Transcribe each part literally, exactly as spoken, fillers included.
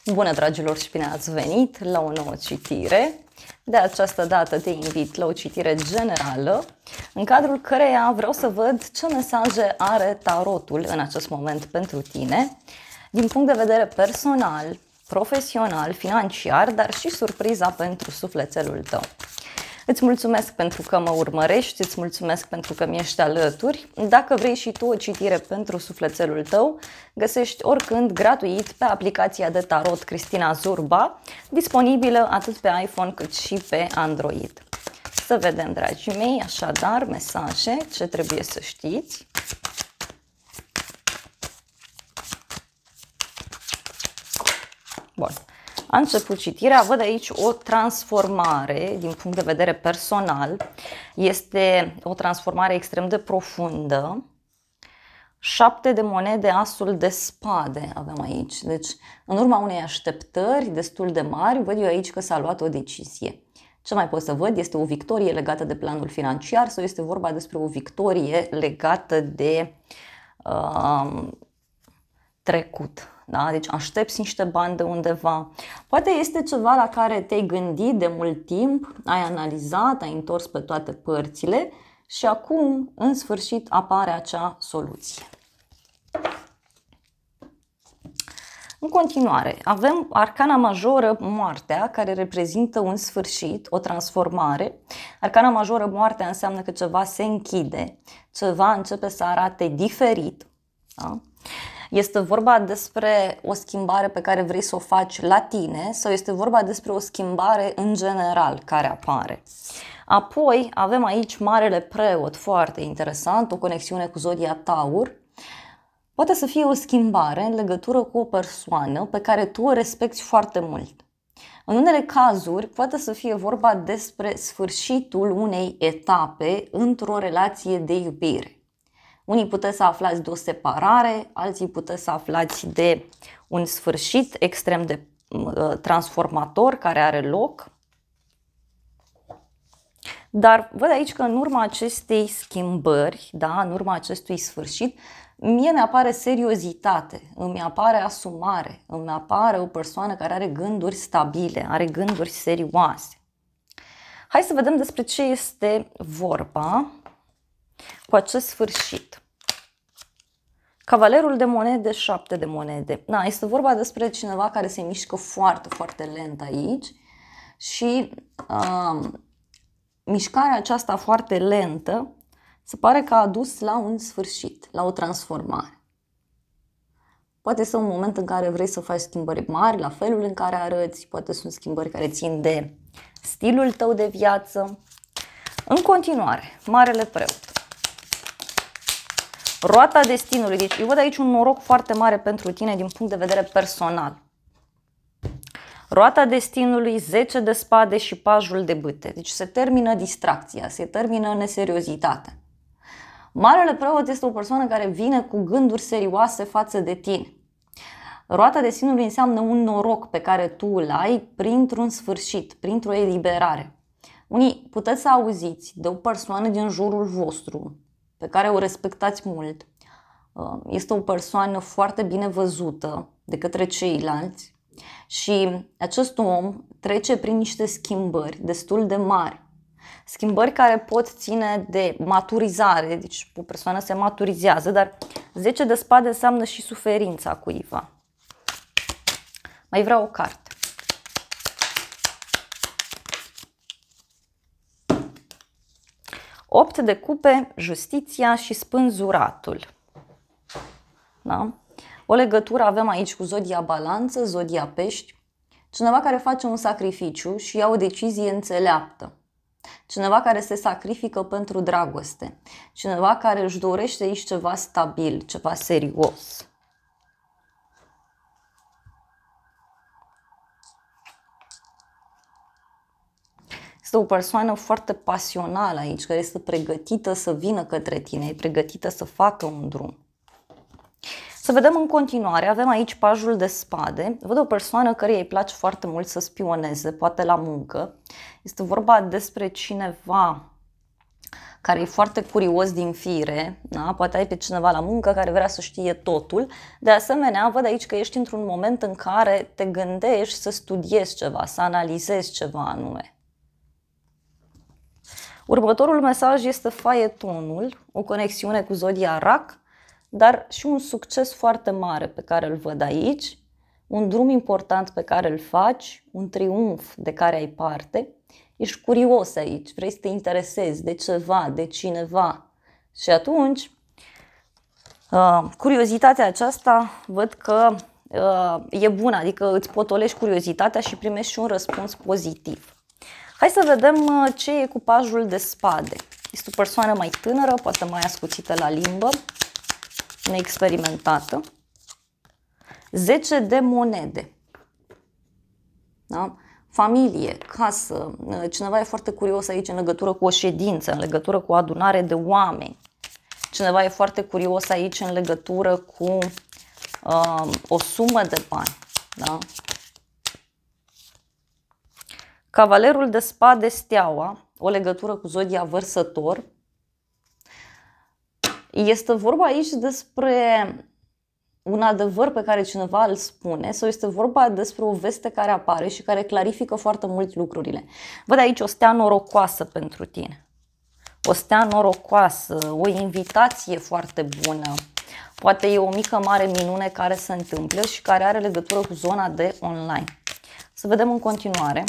Bună, dragilor, și bine ați venit la o nouă citire. De această dată te invit la o citire generală, în cadrul căreia vreau să văd ce mesaje are tarotul în acest moment pentru tine, din punct de vedere personal, profesional, financiar, dar și surpriza pentru sufletelul tău. Îți mulțumesc pentru că mă urmărești, îți mulțumesc pentru că mi-ești alături. Dacă vrei și tu o citire pentru sufletelul tău, găsești oricând gratuit pe aplicația de tarot Cristina Zurba, disponibilă atât pe iPhone cât și pe Android. Să vedem, dragii mei, așadar, mesaje, ce trebuie să știți. Bun. A început citirea, văd aici o transformare din punct de vedere personal. Este o transformare extrem de profundă. Șapte de monede, asul de spade avem aici. Deci, în urma unei așteptări destul de mari, văd eu aici că s-a luat o decizie. Ce mai pot să văd? Este o victorie legată de planul financiar sau este vorba despre o victorie legată de uh, trecut. Da? Deci aștepți niște bani de undeva. Poate este ceva la care te-ai gândit de mult timp, ai analizat, ai întors pe toate părțile și acum, în sfârșit, apare acea soluție. În continuare, avem arcana majoră, moartea, care reprezintă un sfârșit, o transformare. Arcana majoră, moartea, înseamnă că ceva se închide, ceva începe să arate diferit. Da? Este vorba despre o schimbare pe care vrei să o faci la tine sau este vorba despre o schimbare în general care apare. Apoi avem aici Marele Preot, foarte interesant, o conexiune cu zodia Taur. Poate să fie o schimbare în legătură cu o persoană pe care tu o respecti foarte mult. În unele cazuri poate să fie vorba despre sfârșitul unei etape într-o relație de iubire. Unii puteți să aflați de o separare, alții puteți să aflați de un sfârșit extrem de uh, transformator care are loc. Dar văd aici că în urma acestei schimbări, da, în urma acestui sfârșit, mie mi-apare seriozitate, îmi apare asumare, îmi apare o persoană care are gânduri stabile, are gânduri serioase. Hai să vedem despre ce este vorba cu acest sfârșit. Cavalerul de monede, șapte de monede. Da, este vorba despre cineva care se mișcă foarte, foarte lent aici și uh, mișcarea aceasta foarte lentă se pare că a dus la un sfârșit, la o transformare. Poate să un moment în care vrei să faci schimbări mari, la felul în care arăți, poate sunt schimbări care țin de stilul tău de viață. În continuare, Marele Preot. Roata destinului. Deci eu văd aici un noroc foarte mare pentru tine din punct de vedere personal. Roata destinului, zece de spade și pajul de bâte. Deci se termină distracția, se termină neseriozitatea. Marele Preot este o persoană care vine cu gânduri serioase față de tine. Roata destinului înseamnă un noroc pe care tu îl ai printr-un sfârșit, printr-o eliberare. Unii puteți să auziți de o persoană din jurul vostru pe care o respectați mult. Este o persoană foarte bine văzută de către ceilalți și acest om trece prin niște schimbări destul de mari. Schimbări care pot ține de maturizare, deci o persoană se maturizează, dar zece de spade înseamnă și suferința cuiva. Mai vreau o carte. opt de cupe, justiția și spânzuratul. Da? O legătură avem aici cu zodia Balanță, zodia Pești. Cineva care face un sacrificiu și ia o decizie înțeleaptă. Cineva care se sacrifică pentru dragoste. Cineva care își dorește aici ceva stabil, ceva serios. Este o persoană foarte pasională aici, care este pregătită să vină către tine, e pregătită să facă un drum. Să vedem în continuare, avem aici pajul de spade. Văd o persoană care îi place foarte mult să spioneze, poate la muncă. Este vorba despre cineva care e foarte curios din fire, da? Poate ai pe cineva la muncă care vrea să știe totul. De asemenea, văd aici că ești într-un moment în care te gândești să studiezi ceva, să analizezi ceva anume. Următorul mesaj este faetonul, o conexiune cu zodia Rac, dar și un succes foarte mare pe care îl văd aici, un drum important pe care îl faci, un triumf de care ai parte. Ești curios aici, vrei să te interesezi de ceva, de cineva. Și atunci, uh, curiozitatea aceasta văd că uh, e bună, adică îți potolești curiozitatea și primești și un răspuns pozitiv. Hai să vedem uh, ce e cu pajul de spade. Este o persoană mai tânără, poate mai ascuțită la limbă, neexperimentată. zece de monede. Da? Familie, casă, cineva e foarte curios aici în legătură cu o ședință, în legătură cu o adunare de oameni. Cineva e foarte curios aici în legătură cu uh, o sumă de bani. Da? Cavalerul de spade, steaua, o legătură cu zodia Vărsător. Este vorba aici despre un adevăr pe care cineva îl spune sau este vorba despre o veste care apare și care clarifică foarte mult lucrurile. Văd aici o stea norocoasă pentru tine. O stea norocoasă, o invitație foarte bună. Poate e o mică mare minune care se întâmplă și care are legătură cu zona de online. Să vedem în continuare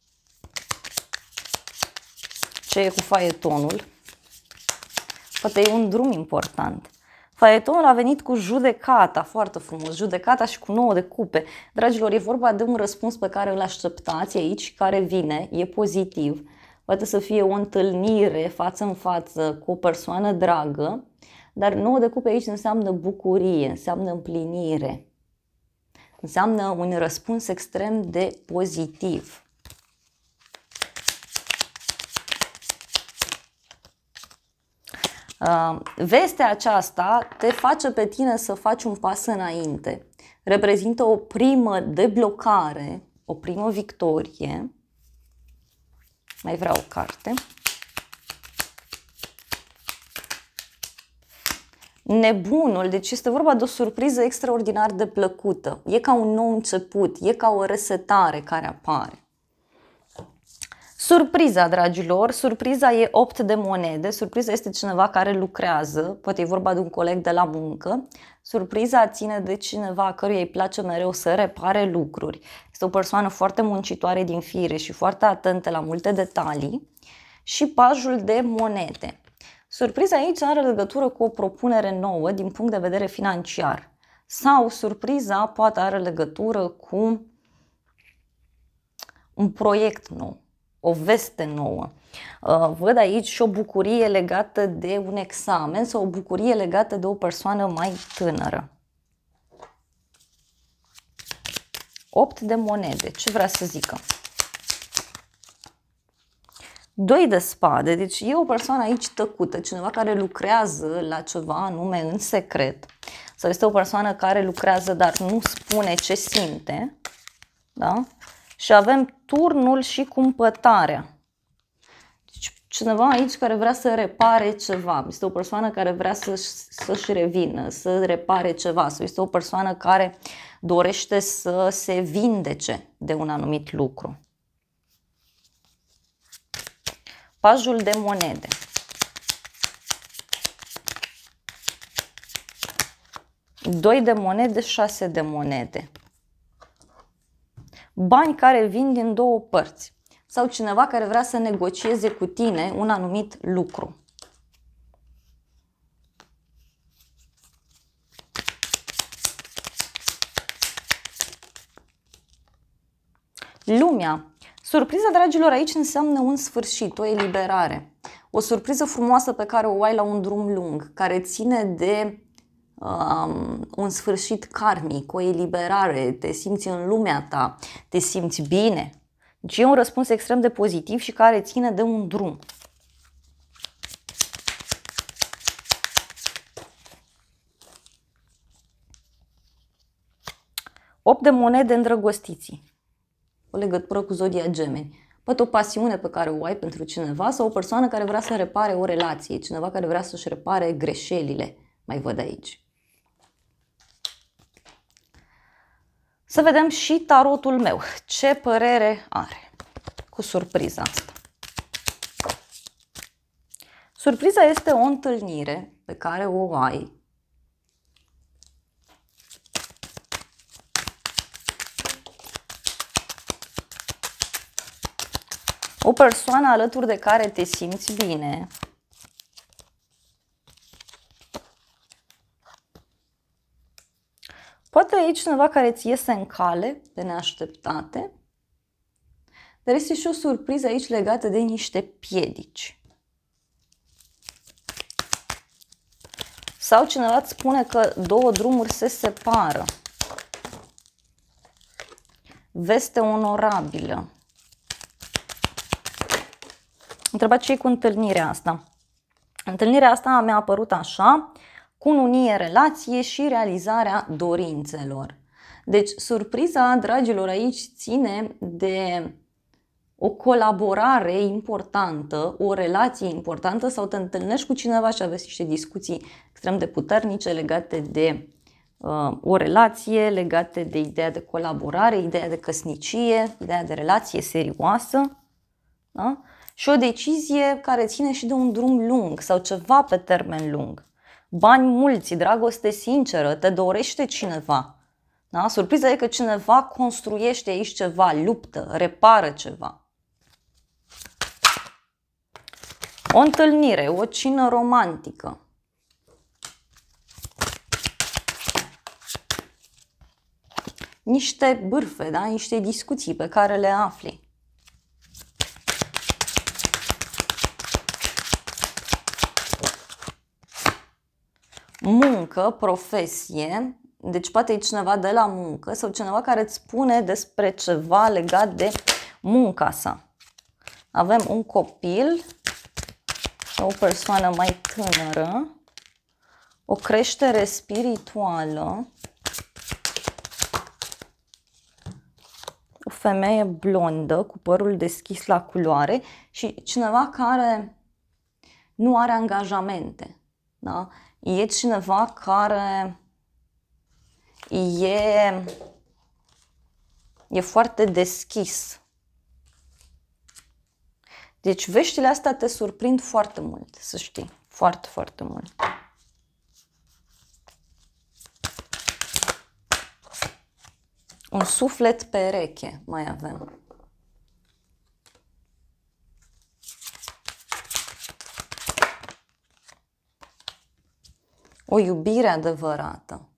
ce e cu faetonul. Poate e un drum important. Faetonul a venit cu judecata, foarte frumos, judecata și cu nouă de cupe. Dragilor, e vorba de un răspuns pe care îl așteptați aici, care vine, e pozitiv. Poate să fie o întâlnire față în față cu o persoană dragă, dar nouă de cupe aici înseamnă bucurie, înseamnă împlinire. Înseamnă un răspuns extrem de pozitiv. Uh, vestea aceasta te face pe tine să faci un pas înainte. Reprezintă o primă deblocare, o primă victorie. Mai vreau o carte. Nebunul, deci este vorba de o surpriză extraordinar de plăcută. E ca un nou început, e ca o resetare care apare. Surpriza, dragilor, surpriza e opt de monede, surpriza este cineva care lucrează, poate e vorba de un coleg de la muncă, surpriza ține de cineva căruia îi place mereu să repare lucruri. Este o persoană foarte muncitoare din fire și foarte atentă la multe detalii și pajul de monede. Surpriza aici are legătură cu o propunere nouă din punct de vedere financiar sau surpriza poate are legătură cu un proiect nou. O veste nouă. Văd aici și o bucurie legată de un examen sau o bucurie legată de o persoană mai tânără. opt de monede. Ce vrea să zică? doi de spade. Deci e o persoană aici tăcută, cineva care lucrează la ceva anume în secret. Sau este o persoană care lucrează, dar nu spune ce simte. Da? Și avem turnul și cumpătarea. Deci cineva aici care vrea să repare ceva. Este o persoană care vrea să-și, să-și revină, să repare ceva. Sau este o persoană care dorește să se vindece de un anumit lucru. Pajul de monede. doi de monede, șase de monede. Bani care vin din două părți sau cineva care vrea să negocieze cu tine un anumit lucru. Lumea. Surpriza, dragilor, aici înseamnă un sfârșit, o eliberare. O surpriză frumoasă pe care o ai la un drum lung, care ține de um, un sfârșit karmic, o eliberare, te simți în lumea ta, te simți bine. Deci e un răspuns extrem de pozitiv și care ține de un drum. opt de monede, îndrăgostiții. O legătură cu zodia Gemeni. poate o pasiune pe care o ai pentru cineva sau o persoană care vrea să repare o relație, cineva care vrea să-și repare greșelile, mai văd aici. Să vedem și tarotul meu. Ce părere are cu surpriza asta? Surpriza este o întâlnire pe care o ai o persoană alături de care te simți bine. Poate aici cineva care îți iese în cale de neașteptate, dar este și o surpriză aici legată de niște piedici. Sau cineva îți spune că două drumuri se separă. Veste onorabilă. Întrebați ce e cu întâlnirea asta. Întâlnirea asta mi-a apărut așa: cununie, relație și realizarea dorințelor. Deci surpriza, dragilor, aici ține de o colaborare importantă, o relație importantă, sau te întâlnești cu cineva și aveți niște discuții extrem de puternice legate de uh, o relație, legate de ideea de colaborare, ideea de căsnicie, ideea de relație serioasă, da? Și o decizie care ține și de un drum lung sau ceva pe termen lung. Bani mulți, dragoste sinceră, te dorește cineva. Da? Surpriza e că cineva construiește aici ceva, luptă, repară ceva. O întâlnire, o cină romantică. Niște bârfe, da? Niște discuții pe care le afli. Muncă, profesie, deci poate e cineva de la muncă sau cineva care îți spune despre ceva legat de munca sa. Avem un copil, o persoană mai tânără, o creștere spirituală, o femeie blondă cu părul deschis la culoare și cineva care nu are angajamente. Da? E cineva care e, e foarte deschis. Deci veștile astea te surprind foarte mult, să știi. Foarte, foarte mult. Un suflet pereche mai avem. O iubire adevărată.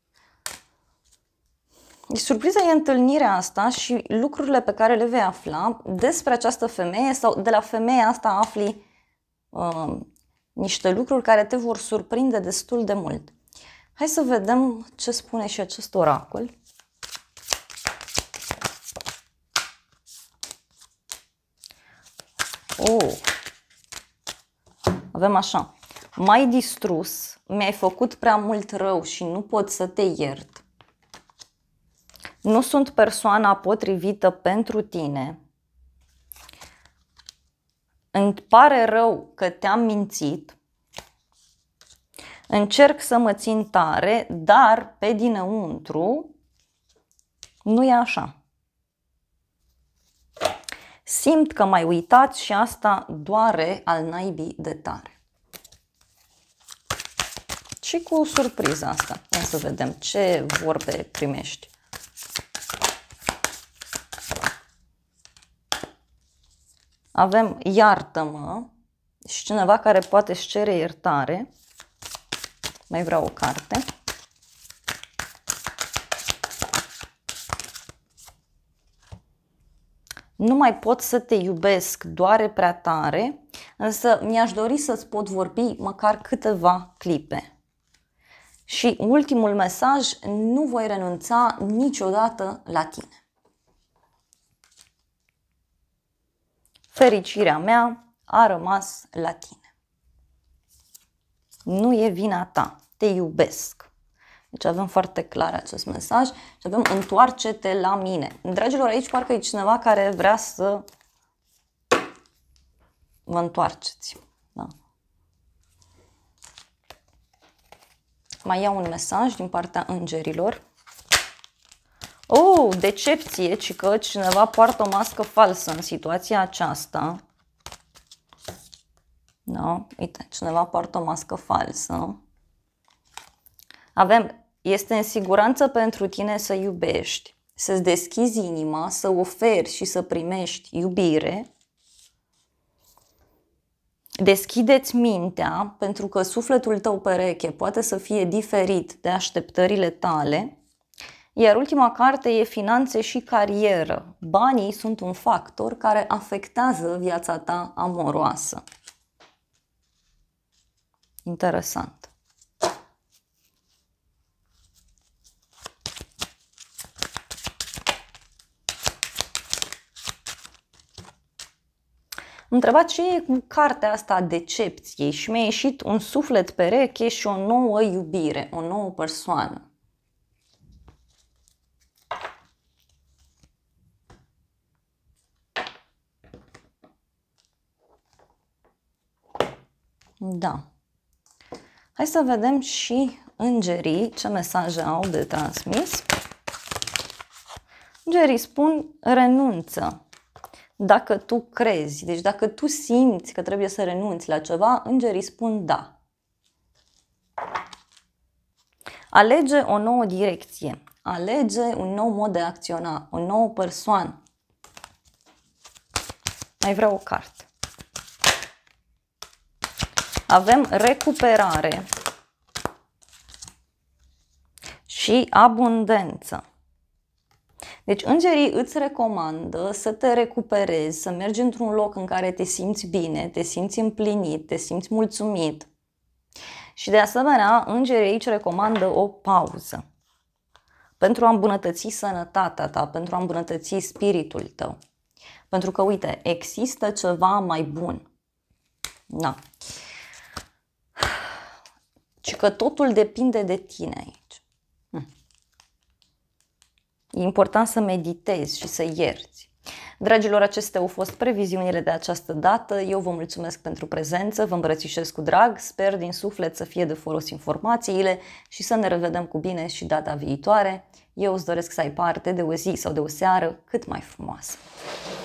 Surpriza e întâlnirea asta și lucrurile pe care le vei afla despre această femeie sau de la femeia asta afli uh, niște lucruri care te vor surprinde destul de mult. Hai să vedem ce spune și acest oracol. Oh. Avem așa: m-ai distrus, mi-ai făcut prea mult rău și nu pot să te iert. Nu sunt persoana potrivită pentru tine. Îmi pare rău că te-am mințit. Încerc să mă țin tare, dar pe dinăuntru nu e așa. Simt că m-ai uitat și asta doare al naibii de tare. Și cu surpriza asta. Hai să vedem ce vorbe primești. Avem iartă-mă și cineva care poate își cere iertare. Mai vreau o carte. Nu mai pot să te iubesc, doare prea tare, însă mi-aș dori să-ți pot vorbi măcar câteva clipe. Și ultimul mesaj: nu voi renunța niciodată la tine. Fericirea mea a rămas la tine. Nu e vina ta, te iubesc. Deci avem foarte clar acest mesaj și avem întoarce-te la mine. Dragilor, aici parcă e cineva care vrea să vă întoarceți. Da. Mai iau un mesaj din partea îngerilor. Oh, decepție, ci că cineva poartă o mască falsă în situația aceasta. Da, uite, cineva poartă o mască falsă. Avem, este în siguranță pentru tine să iubești, să-ți deschizi inima, să oferi și să primești iubire. Deschideți mintea, pentru că sufletul tău pereche poate să fie diferit de așteptările tale. Iar ultima carte e finanțe și carieră. Banii sunt un factor care afectează viața ta amoroasă. Interesant. Am întrebat ce e cu cartea asta a decepției și mi-a ieșit un suflet pereche și o nouă iubire, o nouă persoană. Da. Hai să vedem și îngerii ce mesaje au de transmis. Îngerii spun renunță. Dacă tu crezi, deci dacă tu simți că trebuie să renunți la ceva, îngerii spun da. Alege o nouă direcție. Alege un nou mod de a acționa, o nouă persoană. Mai vreau o carte. Avem recuperare și abundență. Deci îngerii îți recomandă să te recuperezi, să mergi într-un loc în care te simți bine, te simți împlinit, te simți mulțumit. Și de asemenea, îngerii aici recomandă o pauză pentru a îmbunătăți sănătatea ta, pentru a îmbunătăți spiritul tău. Pentru că, uite, există ceva mai bun. Da. Și că totul depinde de tine aici. Hm. E important să meditezi și să ierți. Dragilor, acestea au fost previziunile de această dată. Eu vă mulțumesc pentru prezență, vă îmbrățișez cu drag, sper din suflet să fie de folos informațiile și să ne revedem cu bine și data viitoare. Eu îți doresc să ai parte de o zi sau de o seară cât mai frumoasă.